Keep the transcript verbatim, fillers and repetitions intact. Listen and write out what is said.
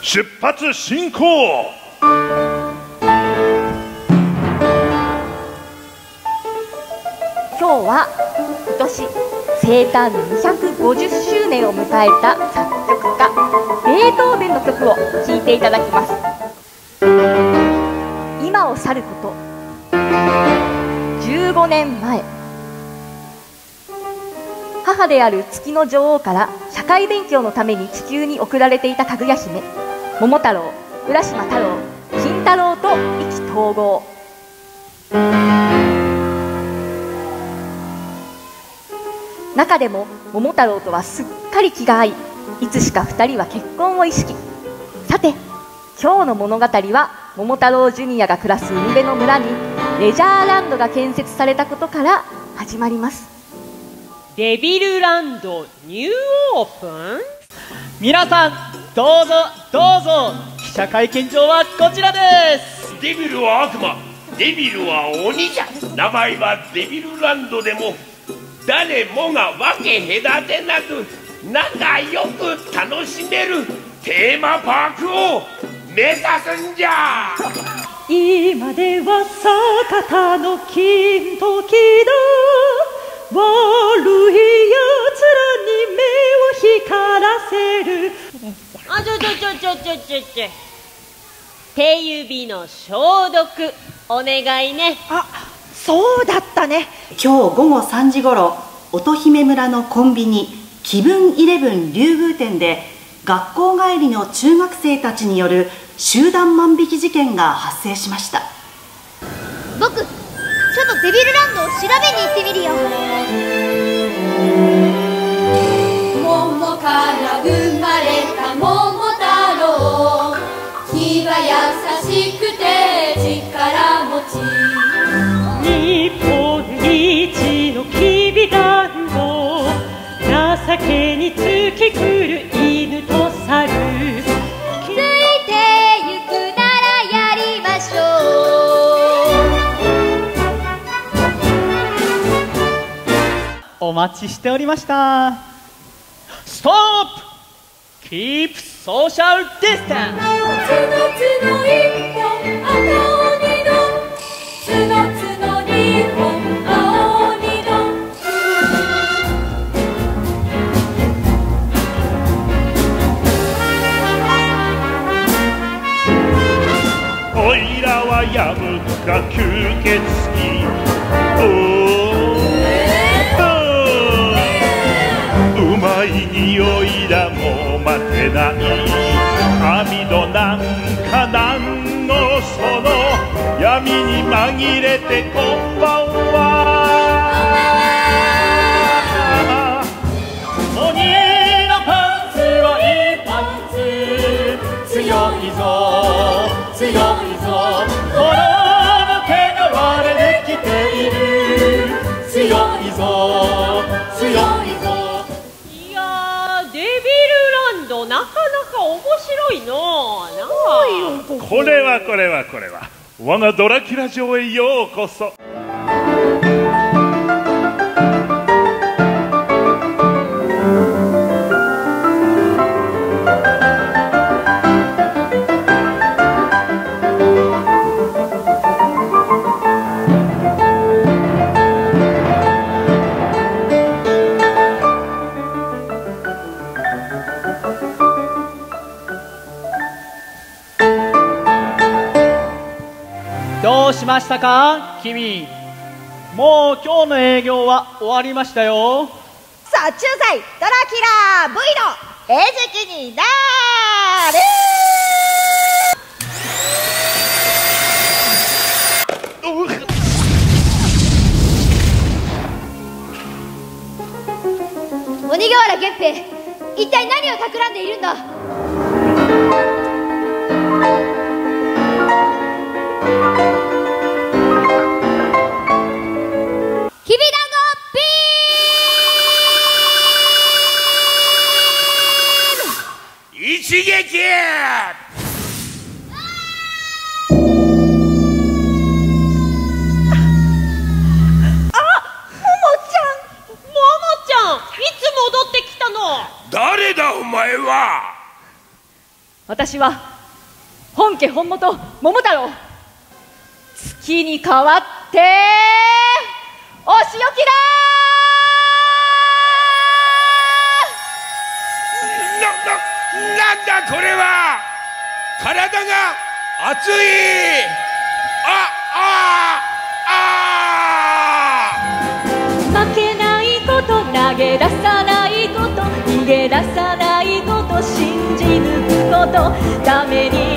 出発進行。 今日は今年生誕にひゃくごじゅっしゅうねんを迎えた作曲家ベートーベンの曲を聴いていただきます。今を去ることじゅうごねんまえ、母である月の女王から社会勉強のために地球に送られていたかぐや姫桃太郎、浦島太郎、金太郎と意気投合。中でも桃太郎とはすっかり気が合い、いつしか二人は結婚を意識。さて今日の物語は桃太郎ジュニアが暮らす海辺の村にレジャーランドが建設されたことから始まります。 デビルランドニューオープン。 皆さんどうぞどうぞ、記者会見場はこちらです。 デビルは悪魔、デビルは鬼じゃ。名前はデビルランドでも誰もが分け隔てなく仲良く楽しめるテーマパークを目指すんじゃ。 今では坂田の金時だ。悪いやつらに目を光らせる。あ、ちょちょちょちょちょちょちょ、手指の消毒お願いね。 あ、そうだったね。 今日午後さんじごろ、乙姫村のコンビニ気分イレブン竜宮店で学校帰りの中学生たちによる集団万引き事件が発生しました。 僕、ちょっとデビルランドを調べに行ってみるよ。 桃から生まれた桃太郎、気は優しくて力持ち。 日本一のきびだんご、情けにつきくる犬と猿。 ついてゆくならやりましょう。お待ちしておりました。ストップ！キープソーシャルディスタンス。 つのつの一本赤鬼の、つのつの二本青鬼の。 おいらはやむか吸血鬼。うまい匂いだもう待てない。網戸なんかなんのその闇に紛れてこんばんは。 鬼のパンツはいいパンツ、強いぞ強いぞ、この毛が割れてきている。強いぞ強いぞ。 いやー、デビルランドなかなか面白いのなあ。 これはこれはこれは我がドラキュラ城へようこそ。 どうしましたか君。もう今日の営業は終わりましたよ。 殺虫剤ドラキュラ V の餌食になれ。 鬼瓦源平、一体何を企んでいるんだ。きびだんごビーム一撃。 いつ戻ってきたの？ 誰だお前は。 私は本家本元桃太郎、月に代わってお仕置きだー。な、な、なんだこれは。体が熱い。あ、ああ、 負けないこと、投げ出さないこと、逃げ出さないこと、信じ抜くこと、ために